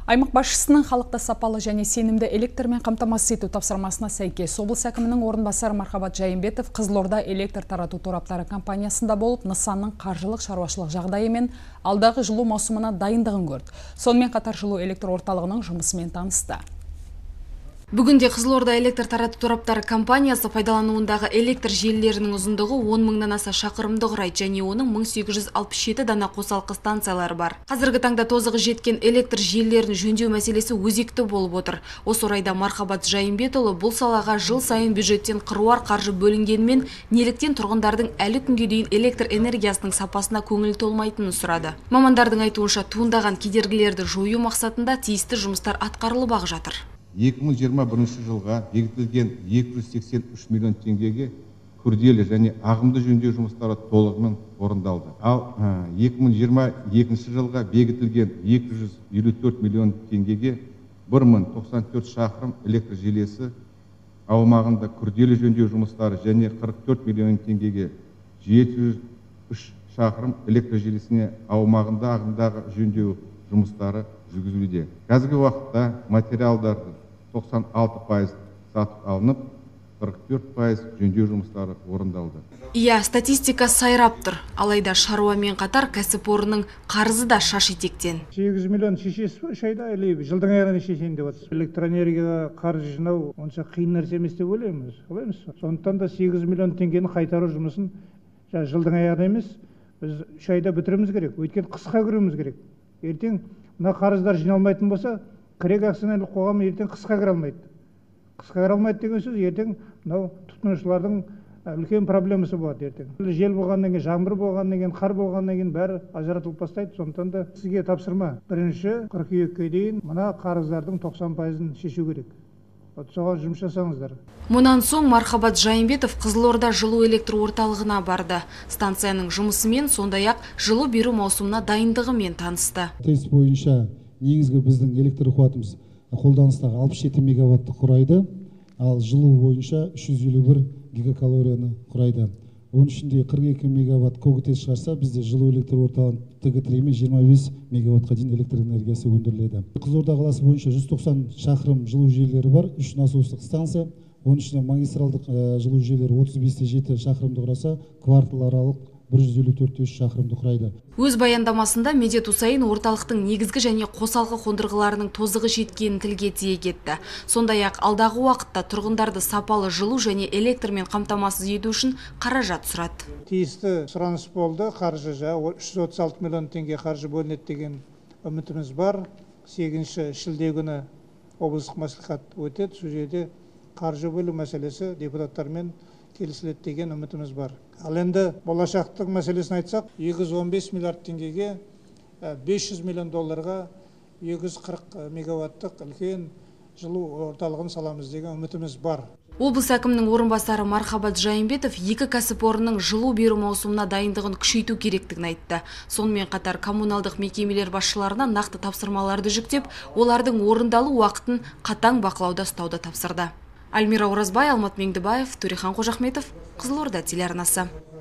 Аймақ басшысының халықта сапалы және сенімді электрмен қамтамасыз ету тапсырмасына сәйкес облыс әкімінің орынбасары Мархабат Жайымбетов Қызылорда электр тарату тораптары компаниясында болып, нысанның қаржылық шаруашылық жағдайы мен алдағы жылу маусымына дайындығын көрді. Сонымен қатар жылу электр орталығының жұмысымен танысты. Бүгінде Қызылорда электр тарату тораптары компаниясы пайдалануындағы электр желілерінің ұзындығы 10 мыңнан аса шақырымды құрайды және оның 1867 дана қосалқы станциялары бар. Қазіргі таңда тозығы жеткен электр желілерін жөндеу мәселесі өзекті болып отыр. Осы орайда Мархабат Жайымбетұлы бұл салаға жыл сайын бюджеттен қыруар қаржы бөлінгенімен, неліктен тұрғындардың әлі күнге дейін электр энергиясының сапасына көңілі толмайтынын сұрады. Мамандардың айтуынша, туындаған кедергілерді жою мақсатында тиісті жұмыстар атқарылып жатыр. 2021 жылға бекітілген 283 миллион теңгеге күрделі және ағымды жөндеу жұмыстары толығымен орындалды. Ал 2022 жылға бекітілген 254 миллион теңгеге 1094 шақырым электр желісі аумағында күрделі жөндеу жұмыстары және 44 миллион теңгеге 703 шақырым электр желісіне аумағында ағымдағы жөндеу жұмыстары жүргізілуде. Қазіргі уақытта материалдардың 96% сатып алынып, 44% жөндеу жұмыстары орындалды. Статистика сайрап тұр. Алайда шаруамен қатар кәсіпорынның қарызы да шаш етектен. 8 миллион шешесіз ба үш айда, әлі жылдың аяғына шешейін деп отырсыз. Электроэнергияға қаржы жинау онша қиын нәрсе емес деп ойлаймыз. Сондықтан да 8 миллион теңгені қайтару жұмысын жылдың аяғына емес, біз 3 айда бітіруіміз керек. Өйткені қысқа кіруіміз керек. Ертең мына қарыздар жиналмайтын болса, кірек акционерлік қоғам ертең қысқа кіре алмайды. Қысқа кіре алмайды деген сөз, ертең мынау тұтынушылардың үлкен проблемасы болады ертең. Жел болғаннан кейін, жаңбыр болғаннан кейін, қар болғаннан кейін бәрі ажыратылып бастайды. Сондықтан да сізге тапсырма. Бірінші қыркүйекке дейін мына қарыздардың 90%-ын шешу керек. Соған жұмыс жасаңыздар. Мұнан соң Мархабат Жайымбетов Қызылорда жылу электр орталығына барды. Станцияның жұмысымен, сондай-ақ жылу беру маусымына дайындығымен танысты. Тест бойынша негізгі біздің электр қуатымыз қолданыстағы 67 мегаватты құрайды, ал жылу бойынша 351 гигакалорияны құрайды. Оның ішінде 42 мегаватт көгітес шығарса, бізде жылу электр орталығын ТГ3-мен 25 мегаваттқа дейін электр энергиясы өндіріледі. Қызылорда қаласы бойынша 190 шақырым жылу желілері бар, 3 насостық станция. Оның ішінде магистралдық жылу желілері 35-7 шақырымды құраса, кварталаралық 154 шақырымды құрайды. Өз баяндамасында Медет Усайын орталықтың негізгі және қосалқы қондырғыларының тозығы жеткенін тілге тиек етті. Сондай-ақ алдағы уақытта тұрғындарды сапалы жылу және электрмен қамтамасыз ету үшін қаражат сұрады. Тиісті сұраныс болды, қаржы 336 миллион теңге қаржы бөлінеді деген үмітіміз бар. 8 шілде күні облыстық мәслихат өтеді. Сол жерде қаржы бөлу мәселесі депутаттармен келісіледі деген үмітіміз бар. Ал енді болашақтық мәселесін айтсақ, 215 миллиард теңгеге 500 миллион долларға 240 мегаваттық үлкен жылу орталығын саламыз деген үмітіміз бар. Облыс әкімінің орынбасары Мархабат Жайымбетов екі кәсіпорынның жылу беру маусымына дайындығын күшейту керектігін айтты. Сонымен қатар коммуналдық мекемелер басшыларына нақты тапсырмаларды жүктеп, олардың орындалу уақытын қатаң бақылауда ұстауды тапсырды. Альмира Оразбай, Алмат Меңдібаев, Төрехан Қожахметов, Қызылорда телеарнасы.